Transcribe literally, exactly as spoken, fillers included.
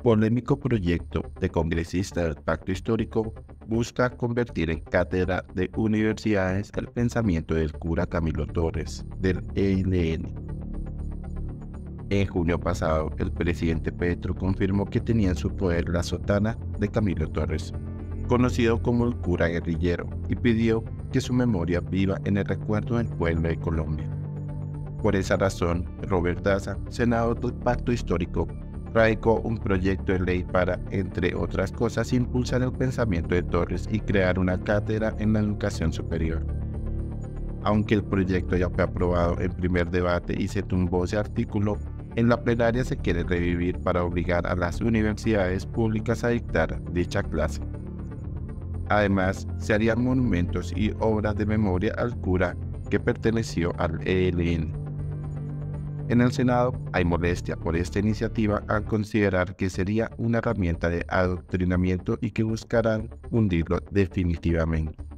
Polémico proyecto de congresista del Pacto Histórico busca convertir en cátedra de universidades el pensamiento del cura Camilo Torres, del E L N. En junio pasado, el presidente Petro confirmó que tenía en su poder la sotana de Camilo Torres, conocido como el cura guerrillero, y pidió que su memoria viva en el recuerdo del pueblo de Colombia. Por esa razón, Robert Daza, senador del Pacto Histórico, radicó un proyecto de ley para, entre otras cosas, impulsar el pensamiento de Torres y crear una cátedra en la educación superior. Aunque el proyecto ya fue aprobado en primer debate y se tumbó ese artículo, en la plenaria se quiere revivir para obligar a las universidades públicas a dictar dicha clase. Además, se harían monumentos y obras de memoria al cura que perteneció al E L N. En el Senado hay molestia por esta iniciativa al considerar que sería una herramienta de adoctrinamiento y que buscarán hundirlo definitivamente.